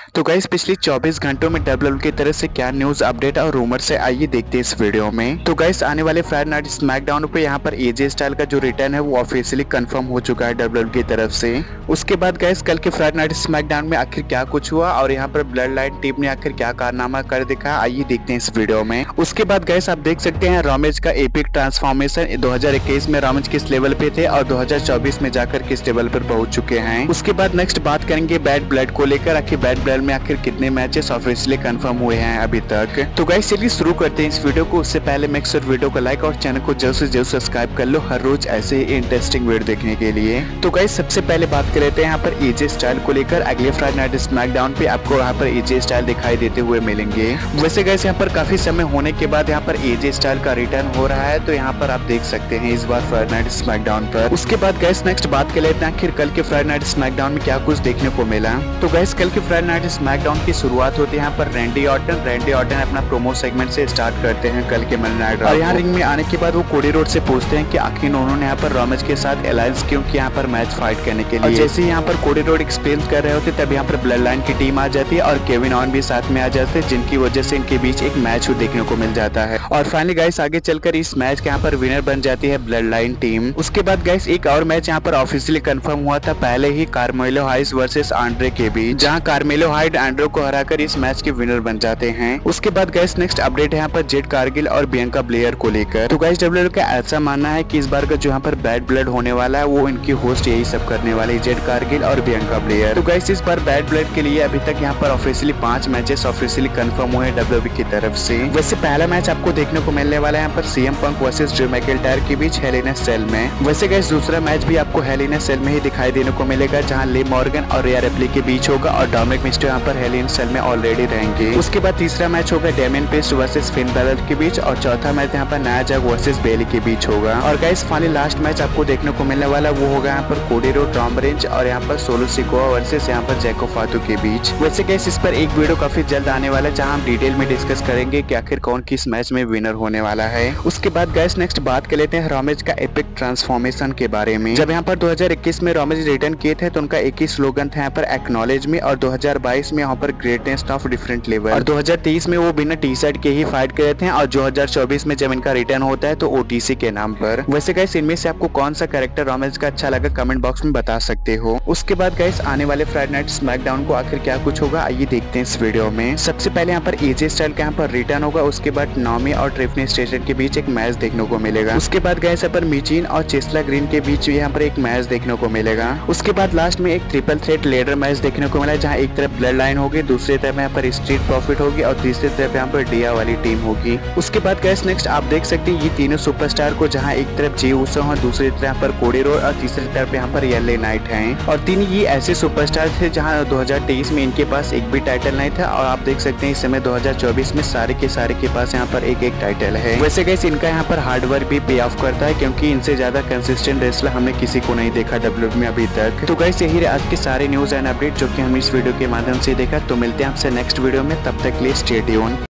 तो गाइस पिछले 24 घंटों में डब्ल्यूडब्ल्यूई की तरफ से क्या न्यूज अपडेट और रूमर से आइए देखते हैं इस वीडियो में। तो गाइस आने वाले फ्राइडे नाइट स्मैकडाउन पे यहाँ पर एजे स्टाइल का जो रिटर्न है वो ऑफिशियली कंफर्म हो चुका है डब्ल्यूडब्ल्यूई की तरफ से। उसके बाद गाइस कल के फ्राइडे नाइट स्मैकडाउन में आखिर क्या कुछ हुआ और यहाँ पर ब्लड लाइन टीम ने आखिर क्या कारनामा कर दिखा, आइए देखते हैं इस वीडियो में। उसके बाद गाइस आप देख सकते हैं रॉमेज का एपिक ट्रांसफॉर्मेशन 2021 में रॉमेज किस लेवल पे थे और 2024 में जाकर किस लेवल पर पहुंच चुके हैं। उसके बाद नेक्स्ट बात करेंगे बैड ब्लड को लेकर, आखिर बैड ब्लड में आखिर कितने मैचेस ऑफिशियली कंफर्म हुए हैं अभी तक। तो गाइस चलिए शुरू करते हैं इस वीडियो को। उससे पहले मेक श्योर वीडियो को लाइक और चैनल को जल्द से जल्द सब्सक्राइब कर लो हर रोज ऐसे ही इंटरेस्टिंग वीडियो देखने के लिए। तो गाइस सबसे पहले बात कर लेते हैं यहाँ पर एजे स्टाइल को लेकर। अगले फ्राइडे नाइट स्मैकडाउन पे आपको यहाँ पर एजे स्टाइल दिखाई देते हुए मिलेंगे। वैसे गाइस यहाँ पर काफी समय होने के बाद यहाँ पर एजे स्टाइल का रिटर्न हो रहा है, तो यहाँ पर आप देख सकते हैं इस बार फ्राइडे नाइट स्मैकडाउन पर। उसके बाद गाइस नेक्स्ट बात कर लेते हैं आखिर कल के फ्राइडे नाइट स्मैकडाउन में क्या कुछ देखने को मिला। तो गाइस कल के फ्राइडे नाइट स्मैकडाउन की शुरुआत होती है यहाँ पर रैंडी ऑर्टन अपना प्रोमो सेगमेंट से स्टार्ट करते हैं कल के मंडे नाइट और यहाँ रिंग में आने के बाद वो कोडी रोड से पूछते हैं कि आखिर उन्होंने यहाँ पर रॉमेज के साथ अलायंस क्यों किया यहाँ पर मैच फाइट करने के लिए। जैसे यहाँ पर कोडी रोड एक्सप्लेन कर रहे होते तब यहाँ पर ब्लड लाइन की टीम आ जाती है और केविन ऑन भी साथ में आ जाते हैं, जिनकी वजह से इनके बीच एक मैच देखने को मिल जाता है। और फाइनली गाइस आगे चलकर इस मैच के यहाँ पर विनर बन जाती है ब्लड लाइन टीम। उसके बाद गाइस एक और मैच यहाँ पर ऑफिशियली कंफर्म हुआ था पहले ही, कार्मेलो हाइस वर्सेस आंड्रे के बीच, जहाँ कार्मेलो हाइड आंड्रे को हराकर इस मैच के विनर बन जाते हैं। उसके बाद गाइस नेक्स्ट अपडेट है यहाँ पर जेड कारगिल और बियंका ब्लेयर को लेकर। तो गाइस डब्ल्यूडब्ल्यूई का ऐसा मानना है कि इस बार का जो यहाँ पर बैड ब्लड होने वाला है वो इनकी होस्ट यही सब करने वाले जेड कारगिल और बियंका ब्लेयर। तो गाइस इस बार बैड ब्लड के लिए अभी तक यहाँ पर ऑफिशियली 5 मैचेस ऑफिशियली कंफर्म हुए हैं डब्ल्यूडब्ल्यूई की तरफ से। वैसे पहला मैच आपको देखने को मिलने वाला है यहाँ पर CM Punk versus Drew McIntyre के बीच हेल इन अ सेल में। वैसे गाइस दूसरा मैच भी आपको हेल इन अ सेल में ही दिखाई देने को मिलेगा, जहाँ लिव मॉर्गन और रिया रिप्ली के बीच होगा और डोमिनिक मिस्टियो यहाँ पर हेल इन सेल में ऑलरेडी रहेंगे। उसके बाद तीसरा मैच होगा Damian Priest versus Finn Balor के बीच और चौथा मैच यहाँ पर नाया जाग वर्सेस बेली के बीच होगा। और गाइस फाइनली लास्ट मैच आपको देखने को मिलने वाला वो होगा यहाँ पर कोडी रोड, टॉम रेंज और यहाँ पर सोलो सिकोआ वर्सेस यहाँ पर जैको फातू के बीच। वैसे गाइस इस पर एक वीडियो काफी जल्द आने वाला है जहाँ हम डिटेल में डिस्कस करेंगे कि आखिर कौन किस मैच में विनर होने वाला है। उसके बाद गाइस नेक्स्ट बात कर लेते हैं रॉमेज का एपिक ट्रांसफॉर्मेशन के बारे में। जब यहाँ पर 2021 में रॉमेज रिटर्न किए थे तो उनका एक ही स्लोगन था यहाँ पर एक्नॉलेज मी, और 2022 में यहाँ पर ग्रेटनेस ऑफ डिफरेंट लेवल, और 2023 में वो बिना टी शर्ट के ही फाइट करे थे और 2024 में जब इनका रिटर्न होता है तो ओटीसी के नाम पर। वैसे गाइस इनमें से आपको कौन सा कैरेक्टर रॉमेज का अच्छा लगा कमेंट बॉक्स में बता सकते हो। उसके बाद गाइस आने वाले फ्राइडे नाइट स्मैकडाउन को आखिर क्या कुछ होगा आइए देखते हैं इस वीडियो में। सबसे पहले यहाँ पर एजे स्टाइल का यहाँ पर रिटर्न होगा, उसके बाद नाओमी और ट्रिफनी स्ट्रेटन के बीच एक मैच देखने को मिलेगा। उसके बाद गाइस यहाँ पर मिचिन और चेस्ला ग्रीन के बीच यहाँ पर एक मैच देखने को मिलेगा। उसके बाद लास्ट में एक ट्रिपल थ्रेट लेडर मैच देखने को मिला, जहाँ एक तरफ ब्लड लाइन होगी, दूसरी तरफ यहाँ पर स्ट्रीट प्रॉफिट होगी और तीसरी तरफ यहाँ पर डिया वाली टीम होगी। उसके बाद गाइस नेक्स्ट आप देख सकते हैं ये तीनों सुपरस्टार को, जहाँ एक तरफ जे उसो और दूसरी तरफ यहाँ पर कोडी रोड और तीसरी तरफ यहाँ पर एलए नाइट हैं। और तीन ये ऐसे सुपरस्टार थे जहाँ 2023 में इनके पास एक भी टाइटल नहीं था, और आप देख सकते हैं इस समय 2024 में सारे के पास यहाँ पर एक टाइटल है। वैसे गाइस इनका यहाँ पर हार्डवर्क भी पे ऑफ करता है, क्योंकि इनसे ज्यादा कंसिस्टेंट रेसलर हमने किसी को नहीं देखा डब्ल्यूडब्ल्यूई में अभी तक। तो गाइस यही आज के सारे न्यूज एंड अपडेट जो कि हम इस वीडियो के माध्यम से देखा। तो मिलते हैं आपसे नेक्स्ट वीडियो में, तब तक के लिए स्टे ट्यून्ड।